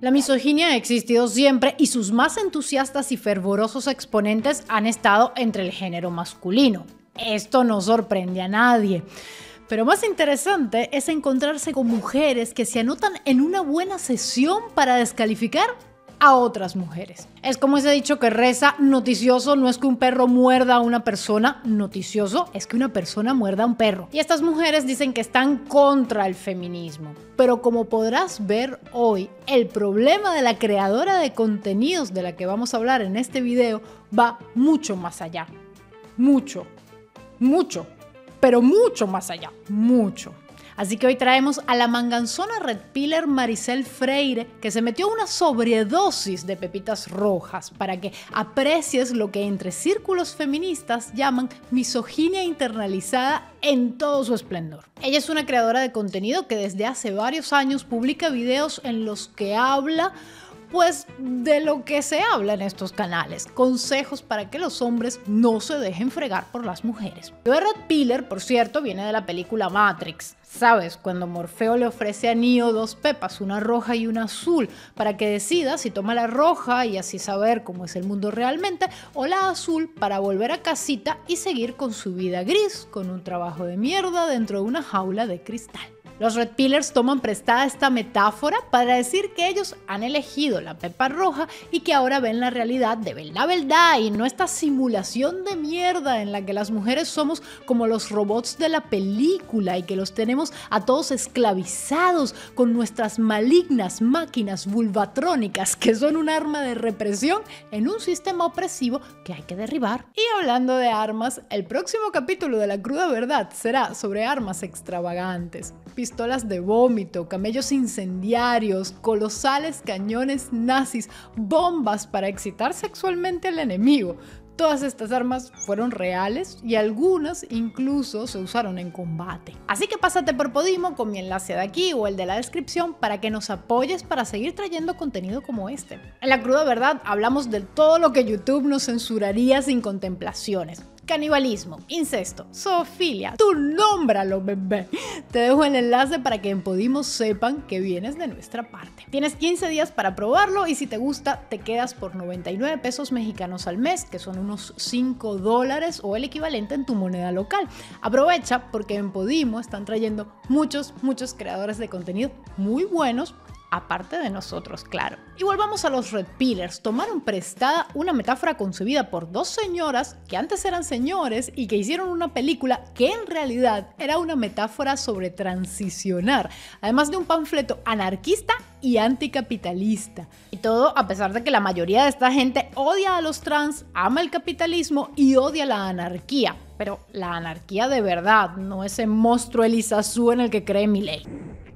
La misoginia ha existido siempre y sus más entusiastas y fervorosos exponentes han estado entre el género masculino. Esto no sorprende a nadie. Pero más interesante es encontrarse con mujeres que se anotan en una buena sesión para descalificar a otras mujeres. Es como ese dicho que reza: noticioso no es que un perro muerda a una persona, noticioso es que una persona muerda a un perro. Y estas mujeres dicen que están contra el feminismo. Pero como podrás ver hoy, el problema de la creadora de contenidos de la que vamos a hablar en este video va mucho más allá. Mucho, pero mucho más allá, mucho. Así que hoy traemos a la manganzona red pillar Maricel Freire, que se metió una sobredosis de pepitas rojas para que aprecies lo que entre círculos feministas llaman misoginia internalizada en todo su esplendor. Ella es una creadora de contenido que desde hace varios años publica videos en los que habla pues de lo que se habla en estos canales, consejos para que los hombres no se dejen fregar por las mujeres. Lo de red pillar, por cierto, viene de la película Matrix. ¿Sabes? Cuando Morfeo le ofrece a Neo dos pepas, una roja y una azul, para que decida si toma la roja y así saber cómo es el mundo realmente, o la azul para volver a casita y seguir con su vida gris, con un trabajo de mierda dentro de una jaula de cristal. Los red pillars toman prestada esta metáfora para decir que ellos han elegido la pepa roja y que ahora ven la realidad de verdad y no esta simulación de mierda en la que las mujeres somos como los robots de la película y que los tenemos a todos esclavizados con nuestras malignas máquinas vulvatrónicas que son un arma de represión en un sistema opresivo que hay que derribar. Y hablando de armas, el próximo capítulo de La Cruda Verdad será sobre armas extravagantes. Pistolas de vómito, camellos incendiarios, colosales cañones nazis, bombas para excitar sexualmente al enemigo. Todas estas armas fueron reales y algunas incluso se usaron en combate. Así que pásate por Podimo con mi enlace de aquí o el de la descripción para que nos apoyes para seguir trayendo contenido como este. En La Cruda Verdad hablamos de todo lo que YouTube nos censuraría sin contemplaciones. Canibalismo, incesto, zoofilia, tú nómbralo, bebé. Te dejo el enlace para que en Podimo sepan que vienes de nuestra parte. Tienes 15 días para probarlo y si te gusta te quedas por 99 pesos mexicanos al mes, que son unos $5 o el equivalente en tu moneda local. Aprovecha porque en Podimo están trayendo muchos creadores de contenido muy buenos, aparte de nosotros, claro. Y volvamos a los red pillars. Tomaron prestada una metáfora concebida por dos señoras que antes eran señores y que hicieron una película que en realidad era una metáfora sobre transicionar, además de un panfleto anarquista y anticapitalista. Y todo a pesar de que la mayoría de esta gente odia a los trans, ama el capitalismo y odia la anarquía. Pero la anarquía de verdad, no ese monstruo Elizazú en el que cree Milei.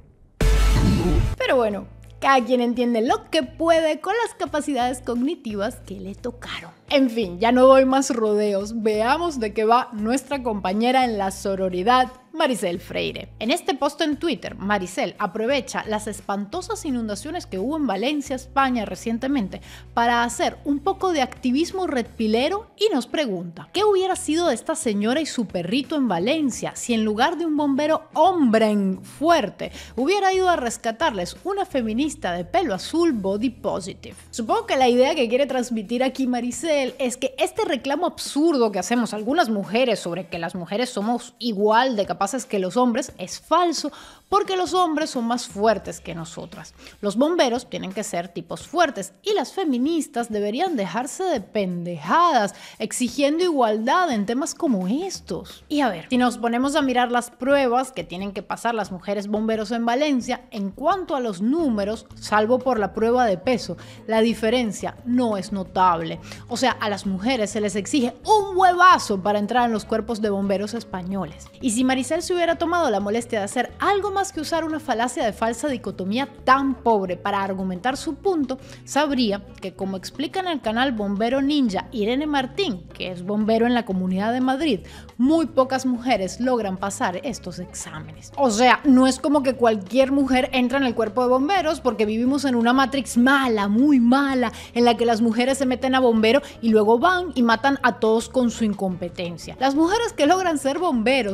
Pero bueno, cada quien entiende lo que puede con las capacidades cognitivas que le tocaron. En fin, ya no doy más rodeos, veamos de qué va nuestra compañera en la sororidad, Maricel Freire. En este post en Twitter, Maricel aprovecha las espantosas inundaciones que hubo en Valencia, España recientemente para hacer un poco de activismo redpilero y nos pregunta: ¿qué hubiera sido de esta señora y su perrito en Valencia si en lugar de un bombero hombre fuerte hubiera ido a rescatarles una feminista de pelo azul body positive? Supongo que la idea que quiere transmitir aquí Maricel es que este reclamo absurdo que hacemos algunas mujeres sobre que las mujeres somos igual de capaces que los hombres es falso, porque los hombres son más fuertes que nosotras. Los bomberos tienen que ser tipos fuertes y las feministas deberían dejarse de pendejadas exigiendo igualdad en temas como estos. Y a ver, si nos ponemos a mirar las pruebas que tienen que pasar las mujeres bomberos en Valencia, en cuanto a los números, salvo por la prueba de peso, la diferencia no es notable. O sea, a las mujeres se les exige un huevazo para entrar en los cuerpos de bomberos españoles. Y si Maricel se hubiera tomado la molestia de hacer algo más que usar una falacia de falsa dicotomía tan pobre para argumentar su punto, sabría que, como explica en el canal Bombero Ninja Irene Martín, que es bombero en la Comunidad de Madrid, muy pocas mujeres logran pasar estos exámenes. O sea, no es como que cualquier mujer entra en el cuerpo de bomberos porque vivimos en una Matrix mala, muy mala, en la que las mujeres se meten a bombero y luego van y matan a todos con su incompetencia. Las mujeres que logran ser bomberos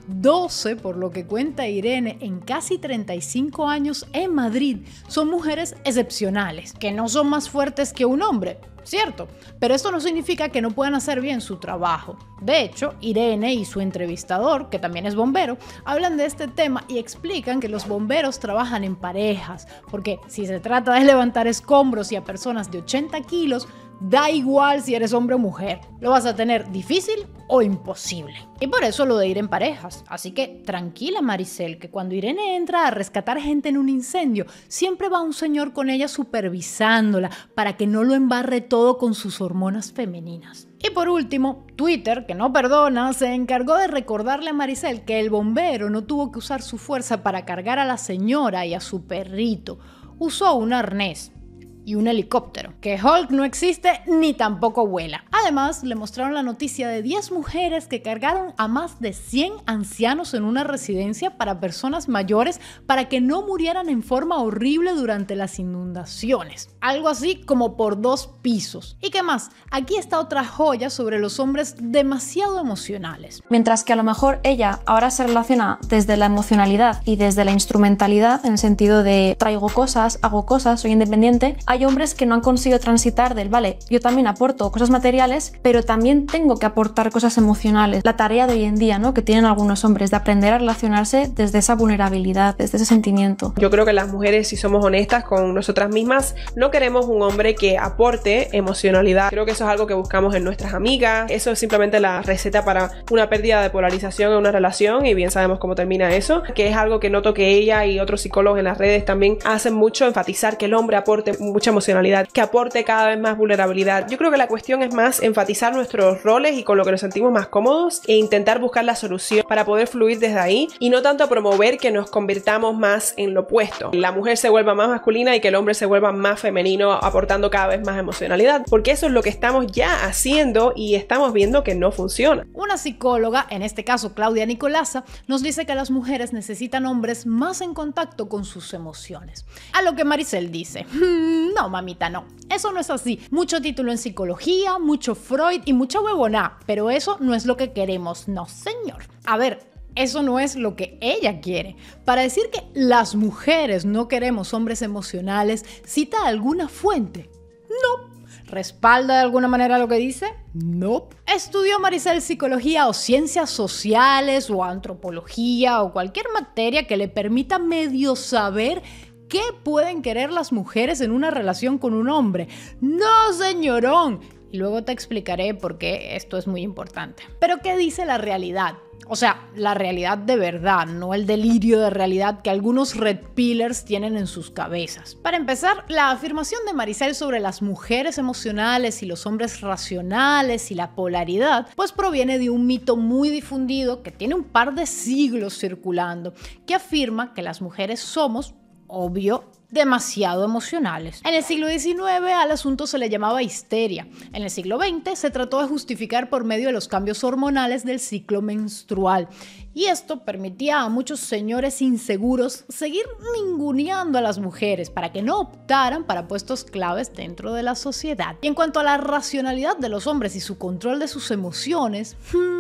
12, por lo que cuenta Irene, en casi 35 años en Madrid, son mujeres excepcionales, que no son más fuertes que un hombre. Cierto, pero esto no significa que no puedan hacer bien su trabajo. De hecho, Irene y su entrevistador, que también es bombero, hablan de este tema y explican que los bomberos trabajan en parejas, porque si se trata de levantar escombros y a personas de 80 kilos, da igual si eres hombre o mujer, lo vas a tener difícil o imposible. Y por eso lo de ir en parejas. Así que tranquila, Maricel, que cuando Irene entra a rescatar gente en un incendio, siempre va un señor con ella supervisándola para que no lo embarre todo con sus hormonas femeninas. Y por último, Twitter, que no perdona, se encargó de recordarle a Maricel que el bombero no tuvo que usar su fuerza para cargar a la señora y a su perrito. Usó un arnés y un helicóptero, que Hulk no existe ni tampoco vuela. Además, le mostraron la noticia de 10 mujeres que cargaron a más de 100 ancianos en una residencia para personas mayores para que no murieran en forma horrible durante las inundaciones. Algo así como por 2 pisos. ¿Y qué más? Aquí está otra joya sobre los hombres demasiado emocionales. Mientras que a lo mejor ella ahora se relaciona desde la emocionalidad y desde la instrumentalidad, en el sentido de traigo cosas, hago cosas, soy independiente, hay hombres que no han conseguido transitar del vale, yo también aporto cosas materiales, pero también tengo que aportar cosas emocionales. La tarea de hoy en día, ¿no?, que tienen algunos hombres de aprender a relacionarse desde esa vulnerabilidad, desde ese sentimiento. Yo creo que las mujeres, si somos honestas con nosotras mismas, no queremos un hombre que aporte emocionalidad. Creo que eso es algo que buscamos en nuestras amigas. Eso es simplemente la receta para una pérdida de polarización en una relación, y bien sabemos cómo termina eso, que es algo que noto que ella y otros psicólogos en las redes también hacen mucho, enfatizar que el hombre aporte mucha emocionalidad, que aporte cada vez más vulnerabilidad. Yo creo que la cuestión es más enfatizar nuestros roles y con lo que nos sentimos más cómodos e intentar buscar la solución para poder fluir desde ahí, y no tanto promover que nos convirtamos más en lo opuesto. La mujer se vuelva más masculina y que el hombre se vuelva más femenino, aportando cada vez más emocionalidad, porque eso es lo que estamos ya haciendo y estamos viendo que no funciona. Una psicóloga, en este caso Claudia Nicolasa, nos dice que las mujeres necesitan hombres más en contacto con sus emociones. A lo que Maricel dice, no, mamita, no. Eso no es así. Mucho título en psicología, mucho Freud y mucha huevoná, pero eso no es lo que queremos, no señor. A ver, eso no es lo que ella quiere. Para decir que las mujeres no queremos hombres emocionales, ¿cita alguna fuente? No. ¿Respalda de alguna manera lo que dice? No. ¿Estudió Maricel psicología o ciencias sociales o antropología o cualquier materia que le permita medio saber qué pueden querer las mujeres en una relación con un hombre? No, señorón. Y luego te explicaré por qué esto es muy importante. Pero ¿qué dice la realidad? O sea, la realidad de verdad, no el delirio de realidad que algunos red pillers tienen en sus cabezas. Para empezar, la afirmación de Maricel sobre las mujeres emocionales y los hombres racionales y la polaridad, pues proviene de un mito muy difundido que tiene un par de siglos circulando, que afirma que las mujeres somos, obvio, demasiado emocionales. En el siglo XIX al asunto se le llamaba histeria. En el siglo XX se trató de justificar por medio de los cambios hormonales del ciclo menstrual. Y esto permitía a muchos señores inseguros seguir ninguneando a las mujeres para que no optaran para puestos claves dentro de la sociedad. Y en cuanto a la racionalidad de los hombres y su control de sus emociones,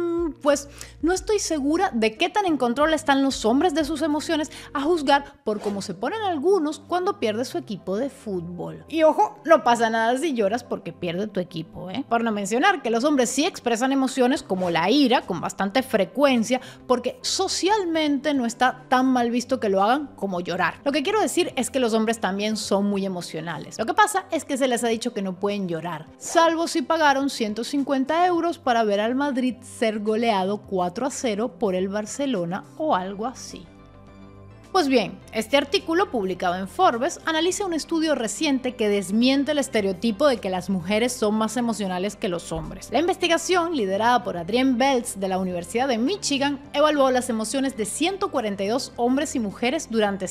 pues no estoy segura de qué tan en control están los hombres de sus emociones, a juzgar por cómo se ponen algunos cuando pierde su equipo de fútbol. Y ojo, no pasa nada si lloras porque pierde tu equipo, ¿eh? Por no mencionar que los hombres sí expresan emociones como la ira con bastante frecuencia, porque socialmente no está tan mal visto que lo hagan como llorar. Lo que quiero decir es que los hombres también son muy emocionales. Lo que pasa es que se les ha dicho que no pueden llorar, salvo si pagaron 150 euros para ver al Madrid ser goleado 4-0 por el Barcelona o algo así. Pues bien, este artículo publicado en Forbes analiza un estudio reciente que desmiente el estereotipo de que las mujeres son más emocionales que los hombres. La investigación, liderada por Adrienne Belz de la Universidad de Michigan, evaluó las emociones de 142 hombres y mujeres durante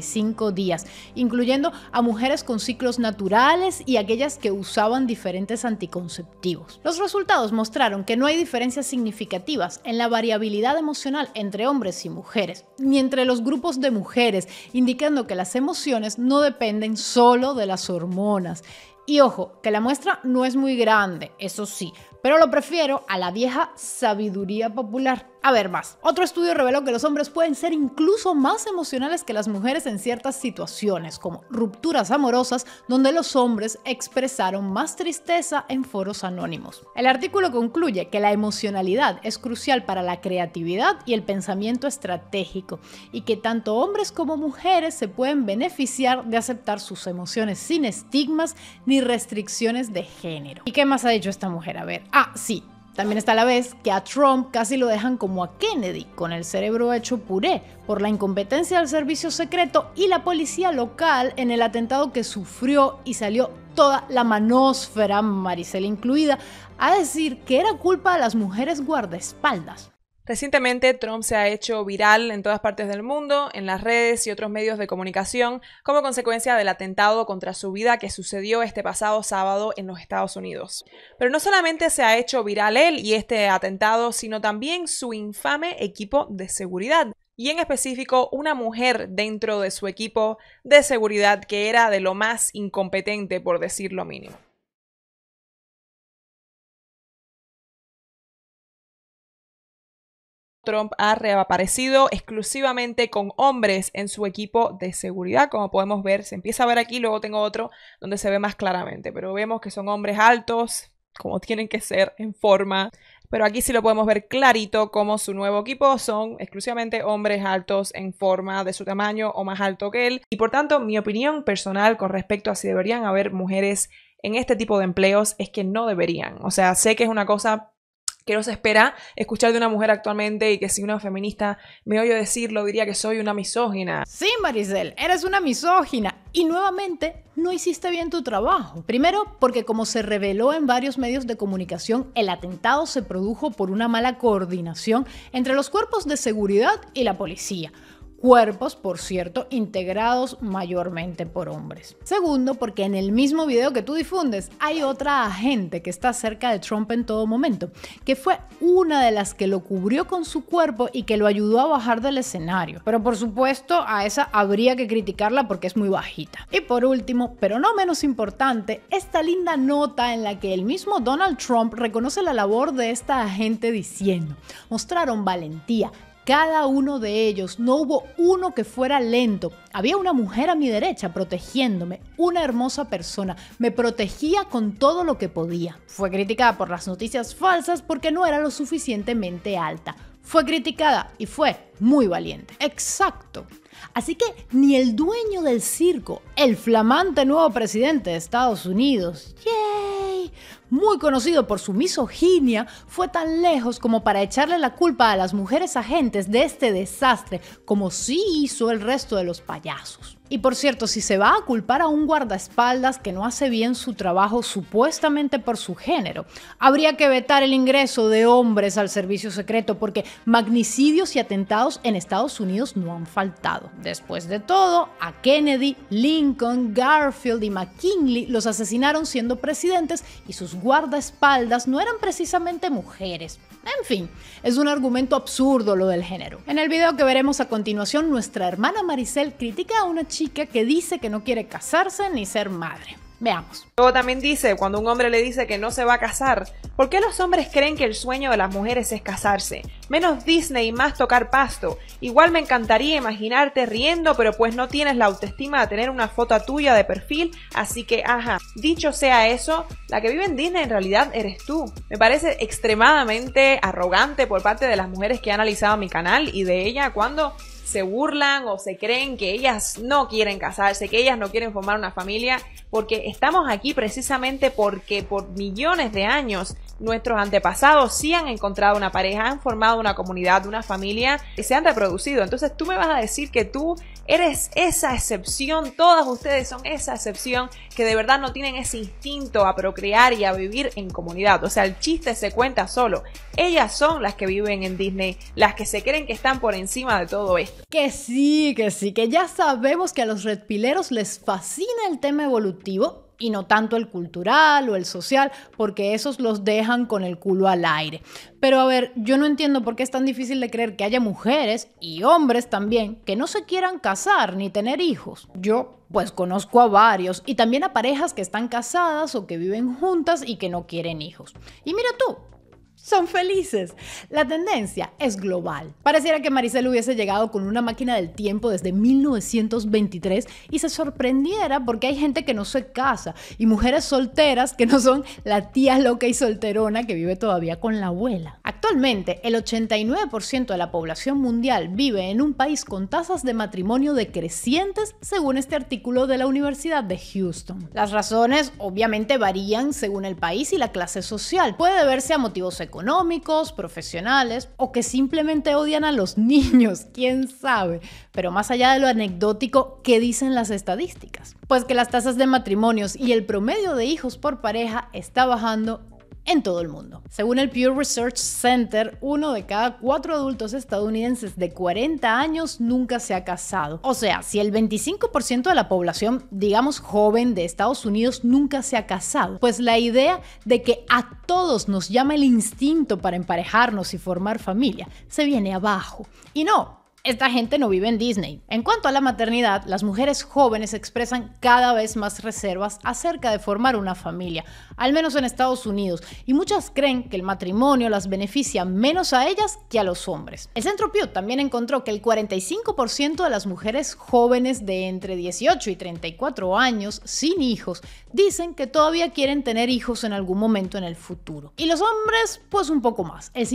75 días, incluyendo a mujeres con ciclos naturales y aquellas que usaban diferentes anticonceptivos. Los resultados mostraron que no hay diferencias significativas en la variabilidad emocional entre hombres y mujeres, ni entre los grupos de mujeres, indicando que las emociones no dependen solo de las hormonas. Y ojo, que la muestra no es muy grande, eso sí, pero lo prefiero a la vieja sabiduría popular. A ver más. Otro estudio reveló que los hombres pueden ser incluso más emocionales que las mujeres en ciertas situaciones, como rupturas amorosas, donde los hombres expresaron más tristeza en foros anónimos. El artículo concluye que la emocionalidad es crucial para la creatividad y el pensamiento estratégico, y que tanto hombres como mujeres se pueden beneficiar de aceptar sus emociones sin estigmas ni restricciones de género. ¿Y qué más ha dicho esta mujer? A ver, sí. También está la vez que a Trump casi lo dejan como a Kennedy, con el cerebro hecho puré, por la incompetencia del servicio secreto y la policía local en el atentado que sufrió, y salió toda la manósfera, Maricel incluida, a decir que era culpa de las mujeres guardaespaldas. Recientemente, Trump se ha hecho viral en todas partes del mundo, en las redes y otros medios de comunicación, como consecuencia del atentado contra su vida que sucedió este pasado sábado en los Estados Unidos. Pero no solamente se ha hecho viral él y este atentado, sino también su infame equipo de seguridad. Y en específico, una mujer dentro de su equipo de seguridad que era de lo más incompetente, por decir lo mínimo. Trump ha reaparecido exclusivamente con hombres en su equipo de seguridad, como podemos ver, se empieza a ver aquí, luego tengo otro donde se ve más claramente, pero vemos que son hombres altos, como tienen que ser, en forma, pero aquí sí lo podemos ver clarito como su nuevo equipo son exclusivamente hombres altos en forma, de su tamaño o más alto que él, y por tanto mi opinión personal con respecto a si deberían haber mujeres en este tipo de empleos es que no deberían, o sea, sé que es una cosa que no se espera escuchar de una mujer actualmente y que si una feminista me oye decirlo diría que soy una misógina. Sí, Maricel, eres una misógina y nuevamente no hiciste bien tu trabajo. Primero, porque como se reveló en varios medios de comunicación, el atentado se produjo por una mala coordinación entre los cuerpos de seguridad y la policía. Cuerpos, por cierto, integrados mayormente por hombres. Segundo, porque en el mismo video que tú difundes hay otra agente que está cerca de Trump en todo momento, que fue una de las que lo cubrió con su cuerpo y que lo ayudó a bajar del escenario. Pero por supuesto, a esa habría que criticarla porque es muy bajita. Y por último, pero no menos importante, esta linda nota en la que el mismo Donald Trump reconoce la labor de esta agente diciendo: mostraron valentía. Cada uno de ellos, no hubo uno que fuera lento. Había una mujer a mi derecha protegiéndome, una hermosa persona. Me protegía con todo lo que podía. Fue criticada por las noticias falsas porque no era lo suficientemente alta. Fue criticada y fue muy valiente. Exacto. Así que ni el dueño del circo, el flamante nuevo presidente de Estados Unidos, ¡yay!, muy conocido por su misoginia, fue tan lejos como para echarle la culpa a las mujeres agentes de este desastre, como sí hizo el resto de los payasos. Y por cierto, si se va a culpar a un guardaespaldas que no hace bien su trabajo supuestamente por su género, habría que vetar el ingreso de hombres al servicio secreto porque magnicidios y atentados en Estados Unidos no han faltado. Después de todo, a Kennedy, Lincoln, Garfield y McKinley los asesinaron siendo presidentes y sus guardaespaldas no eran precisamente mujeres. En fin, es un argumento absurdo lo del género. En el video que veremos a continuación, nuestra hermana Maricel critica a una chica que dice que no quiere casarse ni ser madre. Veamos. Luego también dice, cuando un hombre le dice que no se va a casar, ¿por qué los hombres creen que el sueño de las mujeres es casarse? Menos Disney y más tocar pasto. Igual me encantaría imaginarte riendo, pero pues no tienes la autoestima de tener una foto tuya de perfil, así que, ajá. Dicho sea eso, la que vive en Disney en realidad eres tú. Me parece extremadamente arrogante por parte de las mujeres que han analizado mi canal y de ella cuando se burlan o se creen que ellas no quieren casarse, que ellas no quieren formar una familia, porque estamos aquí precisamente porque por millones de años nuestros antepasados sí han encontrado una pareja, han formado una comunidad, una familia y se han reproducido. Entonces tú me vas a decir que tú eres esa excepción, todas ustedes son esa excepción que de verdad no tienen ese instinto a procrear y a vivir en comunidad. O sea, el chiste se cuenta solo. Ellas son las que viven en Disney, las que se creen que están por encima de todo esto. Que sí, que ya sabemos que a los redpileros les fascina el tema evolutivo y no tanto el cultural o el social, porque esos los dejan con el culo al aire. Pero a ver, yo no entiendo por qué es tan difícil de creer que haya mujeres y hombres también que no se quieran casar ni tener hijos. Yo pues conozco a varios y también a parejas que están casadas o que viven juntas y que no quieren hijos. Y mira tú, son felices. La tendencia es global. Pareciera que Maricel hubiese llegado con una máquina del tiempo desde 1923 y se sorprendiera porque hay gente que no se casa y mujeres solteras que no son la tía loca y solterona que vive todavía con la abuela. Actualmente, el 89% de la población mundial vive en un país con tasas de matrimonio decrecientes, según este artículo de la Universidad de Houston. Las razones obviamente varían según el país y la clase social. Puede deberse a motivos económicos, profesionales o que simplemente odian a los niños, quién sabe. Pero más allá de lo anecdótico, ¿qué dicen las estadísticas? Pues que las tasas de matrimonios y el promedio de hijos por pareja está bajando en todo el mundo. Según el Pew Research Center, 1 de cada 4 adultos estadounidenses de 40 años nunca se ha casado. O sea, si el 25% de la población, digamos joven, de Estados Unidos nunca se ha casado, pues la idea de que a todos nos llama el instinto para emparejarnos y formar familia se viene abajo. Y no, esta gente no vive en Disney. En cuanto a la maternidad, las mujeres jóvenes expresan cada vez más reservas acerca de formar una familia, al menos en Estados Unidos, y muchas creen que el matrimonio las beneficia menos a ellas que a los hombres. El Centro Pew también encontró que el 45% de las mujeres jóvenes de entre 18 y 34 años sin hijos dicen que todavía quieren tener hijos en algún momento en el futuro. Y los hombres, pues un poco más. El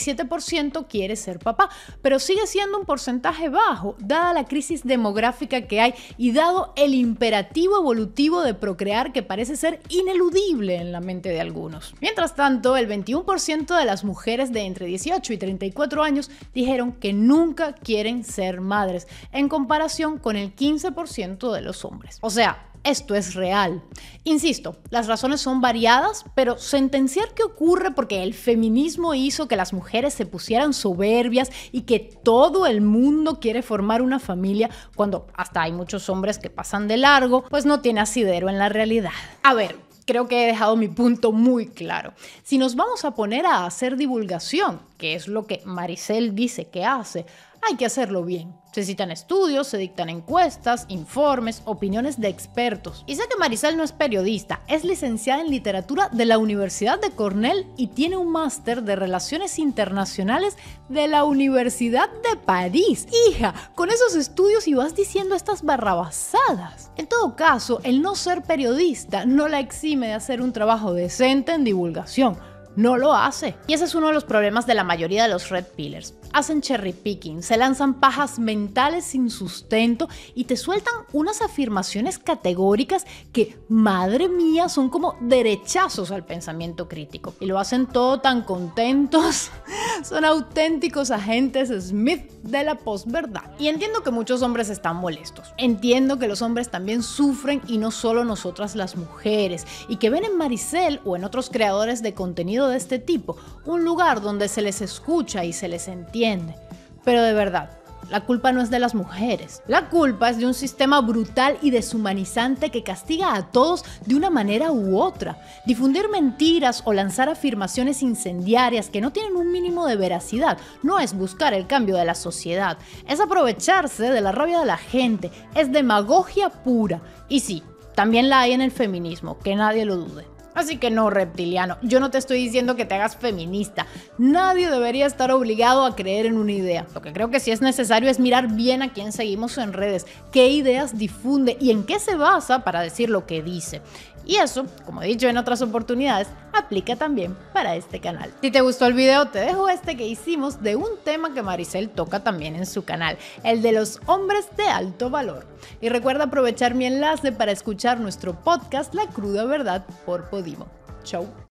57% quiere ser papá, pero sigue siendo un porcentaje bajo, dada la crisis demográfica que hay y dado el imperativo evolutivo de procrear que parece ser ineludible en la mente de algunos. Mientras tanto, el 21% de las mujeres de entre 18 y 34 años dijeron que nunca quieren ser madres, en comparación con el 15% de los hombres. O sea, esto es real. Insisto, las razones son variadas, pero sentenciar que ocurre porque el feminismo hizo que las mujeres se pusieran soberbias y que todo el mundo quiere formar una familia, cuando hasta hay muchos hombres que pasan de largo, pues no tiene asidero en la realidad. A ver, creo que he dejado mi punto muy claro. Si nos vamos a poner a hacer divulgación, que es lo que Maricel dice que hace, hay que hacerlo bien. Se citan estudios, se dictan encuestas, informes, opiniones de expertos. Y sé que Maricel no es periodista, es licenciada en literatura de la Universidad de Cornell y tiene un máster de Relaciones Internacionales de la Universidad de París. Hija, con esos estudios y vas diciendo estas barrabasadas. En todo caso, el no ser periodista no la exime de hacer un trabajo decente en divulgación. No lo hace. Y ese es uno de los problemas de la mayoría de los red pillers. Hacen cherry picking, se lanzan pajas mentales sin sustento y te sueltan unas afirmaciones categóricas que, madre mía, son como derechazos al pensamiento crítico. Y lo hacen todo tan contentos. Son auténticos agentes Smith de la posverdad. Y entiendo que muchos hombres están molestos. Entiendo que los hombres también sufren y no solo nosotras las mujeres. Y que ven en Maricel o en otros creadores de contenido de este tipo un lugar donde se les escucha y se les entiende. Pero de verdad, la culpa no es de las mujeres. La culpa es de un sistema brutal y deshumanizante que castiga a todos de una manera u otra. Difundir mentiras o lanzar afirmaciones incendiarias que no tienen un mínimo de veracidad no es buscar el cambio de la sociedad. Es aprovecharse de la rabia de la gente. Es demagogia pura. Y sí, también la hay en el feminismo, que nadie lo dude. Así que no, reptiliano, yo no te estoy diciendo que te hagas feminista. Nadie debería estar obligado a creer en una idea. Lo que creo que sí es necesario es mirar bien a quién seguimos en redes, qué ideas difunde y en qué se basa para decir lo que dice. Y eso, como he dicho en otras oportunidades, aplica también para este canal. Si te gustó el video, te dejo este que hicimos de un tema que Maricel toca también en su canal, el de los hombres de alto valor. Y recuerda aprovechar mi enlace para escuchar nuestro podcast La Cruda Verdad por Podimo. Chau.